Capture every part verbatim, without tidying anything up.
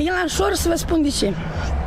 E la înșor să vă spun de ce.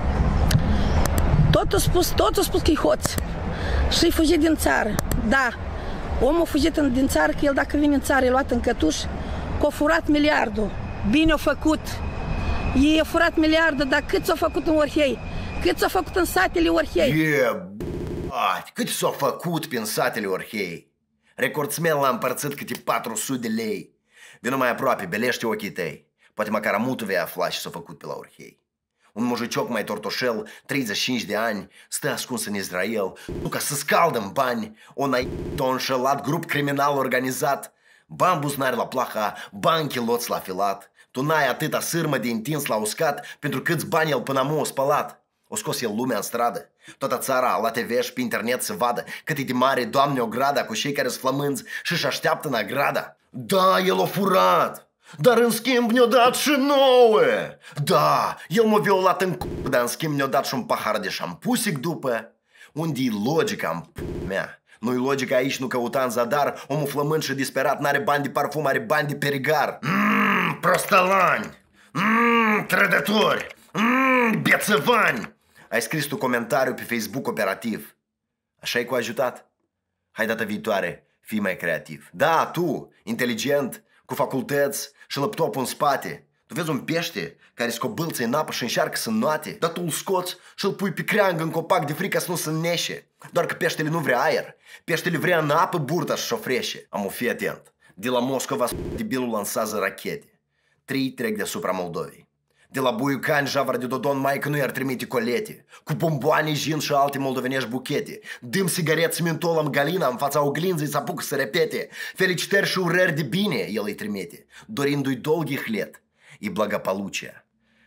Tot a spus, tot a spus că e hoț. Și-i fugit din țară. Da, omul a fugit din țară, că el dacă vine în țară e luat în cătuș, că a furat miliardul. Bine a făcut. Ei a furat miliardul, dar cât s-a făcut în Orhei? Cât s-a făcut în satele Orhei? Yeah, cât s-a făcut prin satele Orhei? Recordsmen l-a împărțit câte patru sute de lei. Vino mai aproape, belește ochii tăi. Poate măcar amutul vei afla ce s-a făcut pe la Orhei. Un mujicioc mai tortoșel, treizeci și cinci de ani, stă ascuns în Israel, nu ca să scaldă în bani, o naită, o înșelat grup criminal organizat, bani buzunari la plaha, bani chiloți la filat, tu n-ai atâta sârmă de întins la uscat pentru câți bani el până amu o spălat. O scos el lumea în stradă, toată țara la T V și pe internet să vadă cât e de mare, Doamne, o grada cu cei care-s flămânzi și-și așteaptă nagrada. Da, el a furat! Dar în schimb ne-a dat și nouă. Da, el m-a violat în c***, dar în schimb ne-a dat și un pahar de șampusic după. Unde-i logica în p*** mea? Nu-i logica aici, nu căuta în zadar. Omul flămând și disperat n-are bani de parfum, are bani de perigar. Mmm, prostălani, mmm, trădători, mmm, bețăvani. Ai scris tu comentariu pe Facebook operativ. Așa-i cu ajutat? Hai data viitoare, fii mai creativ. Da, tu, inteligent, cu facultăți și laptopul în spate. Tu vezi un pește care scobâlță în apă și încearcă să înnoate, dar tu îl scoți și îl pui pe creangă în copac de frică să nu se înneșe. Doar că peștele nu vrea aer. Peștele vrea în apă burta și șofrește. Amu, fii atent. De la Moscova debilul lansează rachete. Trei trec deasupra Moldovei. De la Buiucani, Javăr de Dodon, maică nu i-ar trimite colete, cu bomboane, gin și alte moldovenești buchete. Dâm sigareți mentol în Galina, în fața oglinzii să apucă să repete. Felicitări și urări de bine el îi trimite, dorindu-i dolghi hlet, e благополучia.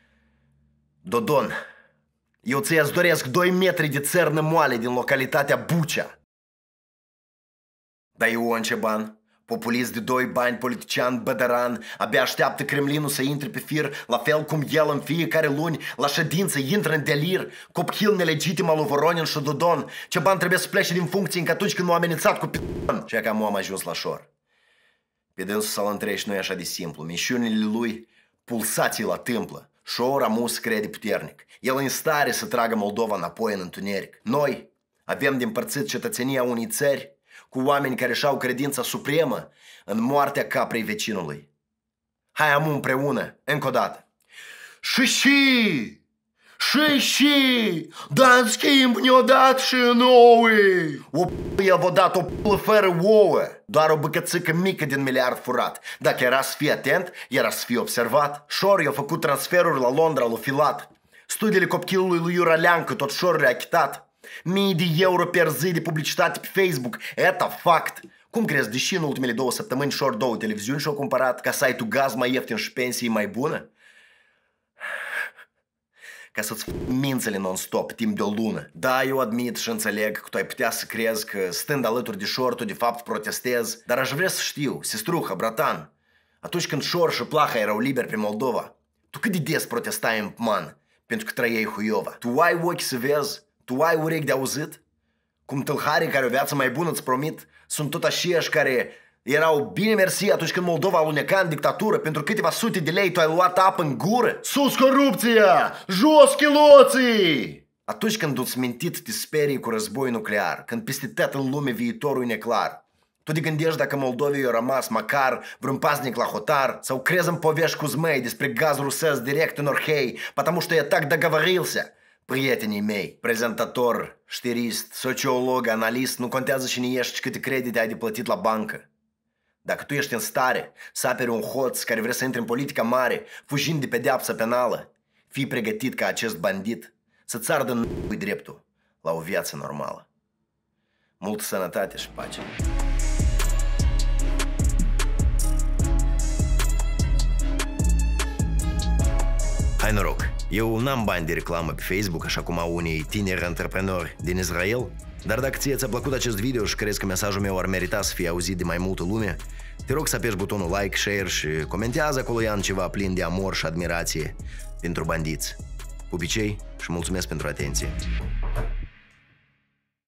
Dodon, eu ți-ați doresc doi metri de țărnă moale din localitatea Bucea. Dar Ion Ceban, populist de doi bani, politician bădăran, abia așteaptă Kremlinul să intre pe fir, la fel cum el în fiecare luni la ședință intră în delir, copchil nelegitim al lui Voronin și Dodon. Ceban trebuie să plece din funcție încă atunci când nu a amenințat cu p***an. Și că am ajuns la șor. Pe dânsul să-l întrești nu e așa de simplu. Mișunile lui pulsații la tâmplă. Șor amus crede puternic. El în stare să tragă Moldova înapoi în întuneric. Noi avem de împărțit cetățenia unei țări cu oameni care și-au credința supremă în moartea caprei vecinului. Hai amu împreună, încă o dată. Și și, și și, dar în schimb ne-o dat și nouă. O p***, el v-a dat o p***, fără ouă, doar o bucățică mică din miliard furat. Dacă era să fie atent, era să fie observat. Șor i-a făcut transferuri la Londra lui Filat. Studiile copchilului lui Iura Leancă tot Șor le-a achitat. Mii de euro per zi de publicitate pe Facebook. Eta fact. Cum crezi, deși în ultimele două săptămâni Șor două televiziuni și-au cumpărat ca site-ul gaz mai ieftin și pensii mai bună? Ca să-ți f*** mințele non-stop timp de o lună. Da, eu admit și înțeleg că tu ai putea să crezi că stând alături de Șor tu de fapt protestezi, dar aș vrea să știu, sestruha, bratan, atunci când Șor și Plaha erau liberi pe Moldova, tu cât de des protestai în Pman pentru că trăiei Huiova? Tu ai ochi să vezi? Tu ai urechi de auzit? Cum tâlharii care o viață mai bună îți promit sunt tot aceiași care erau bine mersi atunci când Moldova aluneca în dictatură. Pentru câteva sute de lei tu ai luat apă în gură. Sus corupția! Jos chiloții! Atunci când tu-ți mintit te sperii cu război nuclear, când peste tot în lume viitorul e neclar, tu te gândești dacă Moldovei a rămas măcar vreun paznic la hotar sau crezi în povești cu zmei despre gaz rusesc direct în Orhei, потому что я так договорился. Prietenii mei, prezentator, știrist, sociolog, analist, nu contează cine ești și câte credite ai de plătit la bancă. Dacă tu ești în stare să aperi un hoț care vrea să intre în politica mare, fugind de pedeapsa penală, fii pregătit ca acest bandit să-ți ardă n***ui dreptul la o viață normală. Multă sănătate și pace! Hai noroc! Eu n-am bani de reclamă pe Facebook, așa cum au unii tineri antreprenori din Israel, dar dacă ție ți-a plăcut acest video și crezi că mesajul meu ar merita să fie auzit de mai multă lume, te rog să apeși butonul like, share și comentează acolo Ian ceva plin de amor și admirație pentru bandiți. Pupicei și mulțumesc pentru atenție!